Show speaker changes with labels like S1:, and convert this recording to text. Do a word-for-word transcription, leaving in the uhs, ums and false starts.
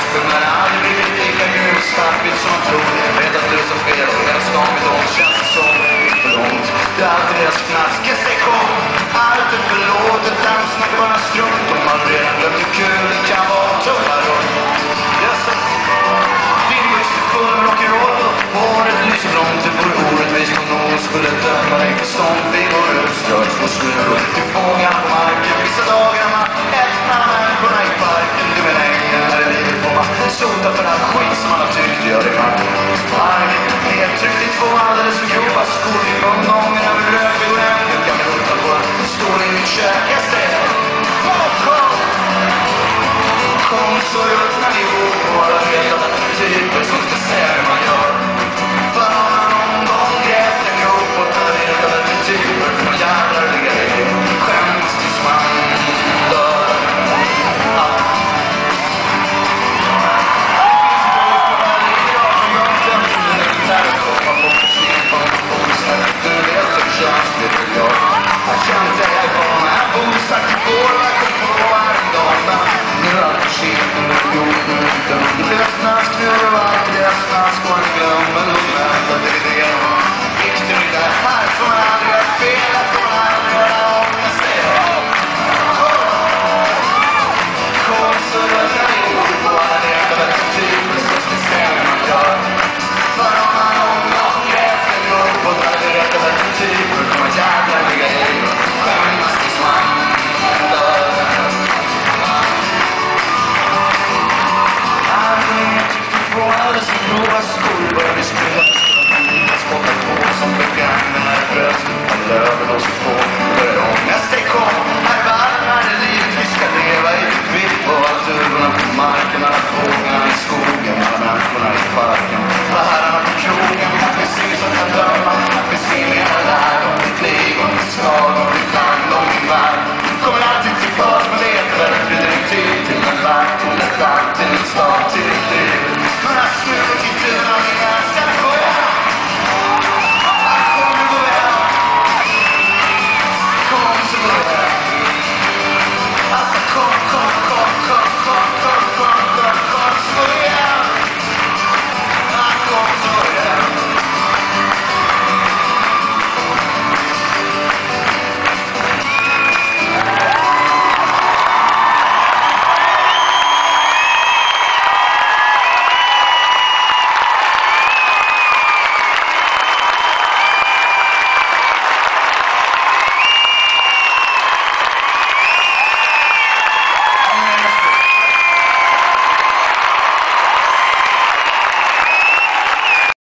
S1: rösten men aldrig blivit lika grumstarkigt som man tror. Vet att du är så fel och helst om med dem känns det som för långt. Det är alltid deras knask, jag säger kom. Allt är förlåtet, där de snackar bara strunt. De har redan glömt hur kul det kan vara att tumma runt. Din musik är full av rock'n'roll. Håret lyser blont, det vore orättvist om någon skulle döma dig för sånt. Vi går utstört, får smulor till fångar på marken. Vissa dagar man älskar människorna i parken. Du är ängen när det livet får man sota för all skit som man har tyckt gör det man. Marken helt tryckt i två alldeles för grova skor. I ungången över röker och en. Du kan rota på en stol i mitt kök. Jag säger, kom, kom. Kom så öppnar vi ihop och alla vet att det är typer som ska säga hur man gör. För har man någon gång grävt en grop och tar vet att det är typer för man jävlar ligger i skäms tills man dör. Ja. Det finns en bok för varje dag som jag inte där och komma på precis på en bostad. Du vet så känsligt och jag. Jag känner dig här på den här bostad till går och jag kom på varje dag. Nu är allt för sent och nu är gjort nu är det dömt. Det är snask nu och allt det är snask och en glöm. Men då vänta det är det. Viktigt är det här får man aldrig göra fel. Att får man aldrig göra om. Jag säger kom så öppnar vi ihop och alla vet att det är typer som ska säga hur man gör. För om man någon gång grävt en grop och alla vet att det är typer för man jävlar ligga i skäms tills man dör. Alldeles för grova skor börjar vi spela jag spottar på som begagnar när brösten man löver och så på börjar om nästa kom här varm här är livet vi ska leva i vitt på att duvorna på marken alla fåglarna i skolan